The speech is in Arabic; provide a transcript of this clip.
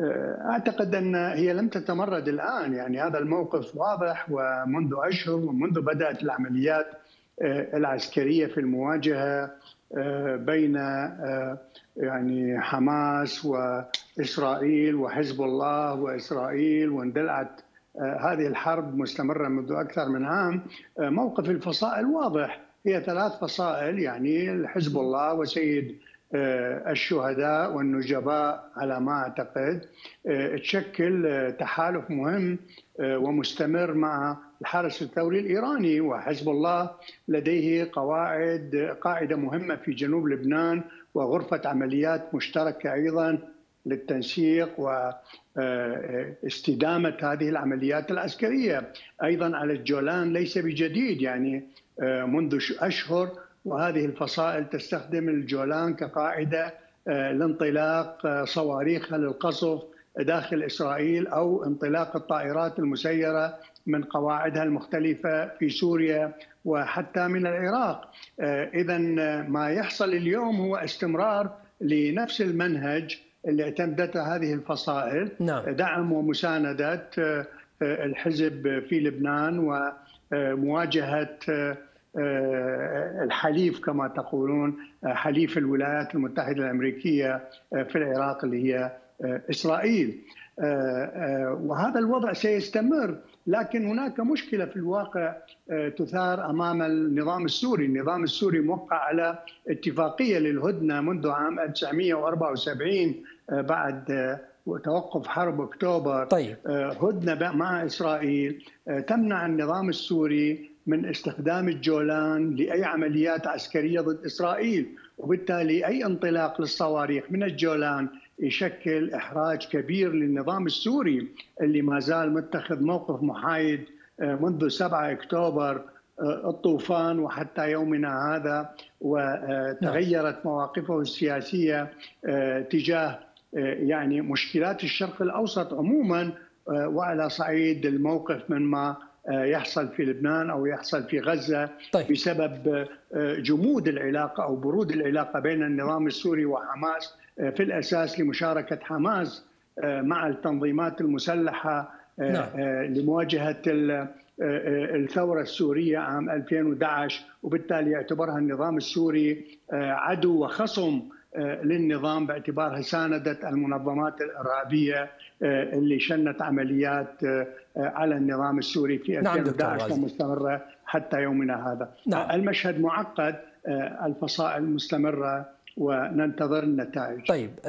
أعتقد أن هي لم تتمرد الآن، يعني هذا الموقف واضح ومنذ أشهر، ومنذ بدأت العمليات العسكرية في المواجهة بين يعني حماس وإسرائيل وحزب الله وإسرائيل، واندلعت هذه الحرب مستمرة منذ أكثر من عام. موقف الفصائل واضح، هي ثلاث فصائل، يعني حزب الله وسيد الشهداء والنجباء على ما أعتقد، تشكل تحالف مهم ومستمر مع الحرس الثوري الإيراني، وحزب الله لديه قاعدة مهمة في جنوب لبنان وغرفة عمليات مشتركة أيضا للتنسيق واستدامة هذه العمليات العسكرية. أيضا على الجولان ليس بجديد، يعني منذ أشهر وهذه الفصائل تستخدم الجولان كقاعدة لانطلاق صواريخها للقصف داخل إسرائيل أو انطلاق الطائرات المسيرة من قواعدها المختلفة في سوريا وحتى من العراق. إذا ما يحصل اليوم هو استمرار لنفس المنهج اللي اعتمدته هذه الفصائل. نعم. دعم ومساندة الحزب في لبنان ومواجهة الحليف كما تقولون، حليف الولايات المتحدة الأمريكية في العراق اللي هي إسرائيل. وهذا الوضع سيستمر، لكن هناك مشكلة في الواقع تثار أمام النظام السوري. النظام السوري موقع على اتفاقية للهدنة منذ عام 1974 بعد توقف حرب أكتوبر. طيب. هدنة مع إسرائيل تمنع النظام السوري من استخدام الجولان لأي عمليات عسكرية ضد إسرائيل، وبالتالي أي انطلاق للصواريخ من الجولان يشكل إحراج كبير للنظام السوري اللي ما زال متخذ موقف محايد منذ 7 أكتوبر الطوفان وحتى يومنا هذا، وتغيرت مواقفه السياسية تجاه يعني مشكلات الشرق الأوسط عموما، وعلى صعيد الموقف من ما يحصل في لبنان أو يحصل في غزة. طيب. بسبب جمود العلاقة أو برود العلاقة بين النظام السوري وحماس، في الأساس لمشاركة حماس مع التنظيمات المسلحة لمواجهة الثورة السورية عام 2011، وبالتالي يعتبرها النظام السوري عدو وخصم للنظام باعتبارها ساندت المنظمات الإرهابية اللي شنت عمليات على النظام السوري في 2011 ومستمرة حتى يومنا هذا. المشهد معقد، الفصائل مستمرة وننتظر النتائج. طيب.